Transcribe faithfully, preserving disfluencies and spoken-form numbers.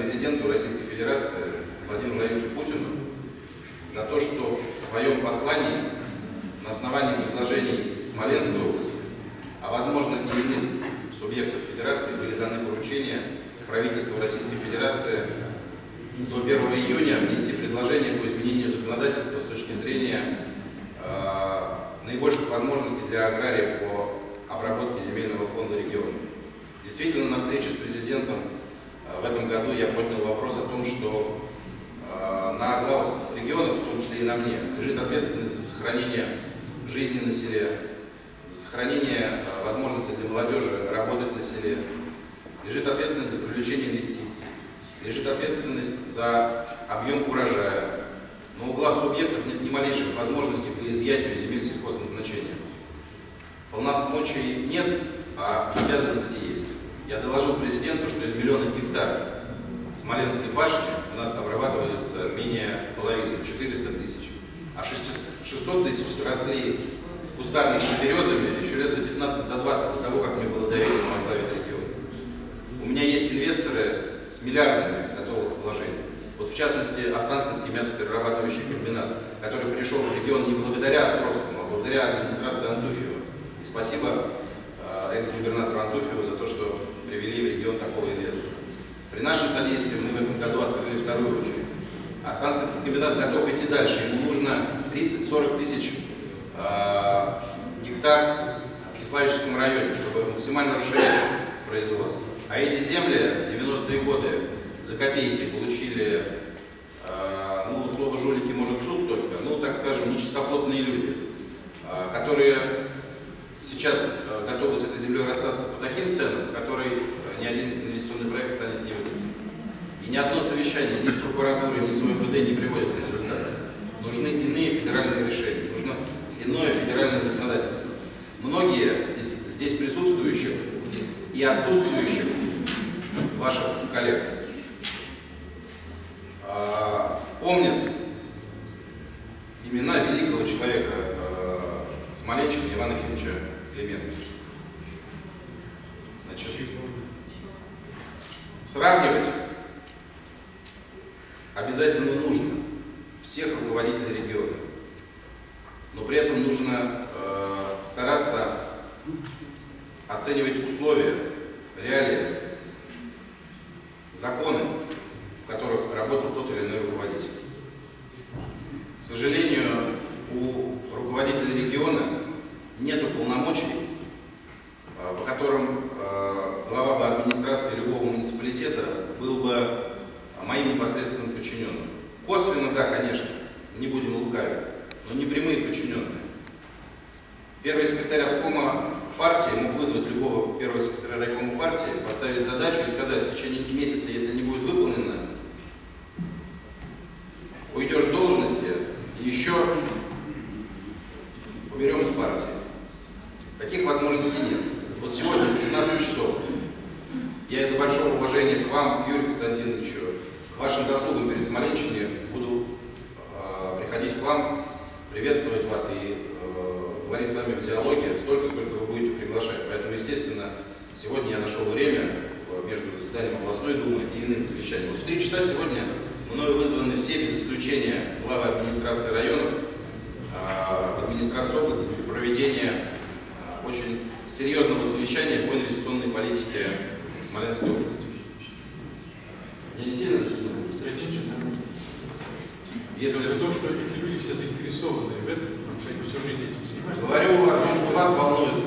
президенту Российской Федерации Владимиру Владимировичу Путину за то, что в своем послании на основании предложений Смоленской области, а возможно и иных субъектов Федерации, были даны поручения правительству Российской Федерации до первого июня внести предложение по изменению законодательства с точки зрения э, наибольших возможностей для аграриев по обработке земельного фонда региона. Действительно, на встрече с президентом э, в этом году я поднял вопрос о том, что э, на главах регионов, в том числе и на мне, лежит ответственность за сохранение жизни на селе, за сохранение э, возможности для молодежи работать на селе, лежит ответственность за привлечение инвестиций, лежит ответственность за объем урожая. Но у глав субъектов нет ни малейших возможностей по изъятию земель сельхозназначения. Полномочий нет, а обязанности есть. Я доложил президенту, что из миллиона гектар Смоленской башни у нас обрабатывается менее половины, четыреста тысяч. А шестьсот тысяч росли кустарниками березами еще лет за пятнадцать, за двадцать до того, как мне было доверено возглавить регион. У меня есть инвесторы с миллиардами готовых вложений. Вот в частности, Останкинский мясоперерабатывающий комбинат, который пришел в регион не благодаря Островскому, а благодаря администрации Антуфьева. И спасибо э, экс-губернатору Антуфьеву за то, что привели в регион такого инвестора. При нашем содействии мы в этом году открыли вторую очередь. Останкинский комбинат готов идти дальше. Ему нужно тридцать-сорок тысяч э, гектар в Киславическом районе, чтобы максимально расширять производство. А эти земли в девяностые годы за копейки получили, э, ну, слово жулики может суд только, ну, так скажем, нечистоплотные люди, э, которые сейчас э, готовы с этой землей расстаться по таким ценам, которые э, ни один инвестиционный проект станет невыгодным. И ни одно совещание ни с прокуратурой, ни с МВД не приводит к результату. Нужны иные федеральные решения, нужно иное федеральное законодательство. Многие из здесь присутствующих и отсутствующих ваших коллег э, помнят имена великого человека э, Смоленщины Ивана Ефимовича Клименко. Значит, сравнивать обязательно нужно всех руководителей региона, но при этом нужно э, стараться оценивать условия, реалии, законы, в которых работал тот или иной руководитель. К сожалению, у руководителя региона нет полномочий, по которым глава бы администрации любого муниципалитета был бы моим непосредственным подчиненным. Косвенно, да, конечно, не будем лукавить, но не прямые подчиненные. Первый секретарь обкома партии мог вызвать любого первого секретаря райкома партии, поставить задачу и сказать: в течение месяца, если не будет выполнено, уйдешь с должности и еще уберем из партии. Таких возможностей нет. Вот сегодня в пятнадцать часов я из-за большого уважения к вам, к Юрию Константиновичу, к вашим заслугам перед Смоленщиной буду э, приходить к вам, приветствовать вас и э, говорить с вами в диалоге столько, сколько вы будете приглашать. Поэтому, естественно, сегодня я нашел время между заседанием областной думы и иным совещанием. Вот в три часа сегодня мною вызваны все, без исключения, главы администрации районов, э, в администрацию области для проведения э, очень серьезного совещания по инвестиционной политике Смоленской области. Я не сильно затянула? Если за то, что эти люди все заинтересованы в этом, потому что они всю жизнь этим занимались. Говорю о том, что вас волнует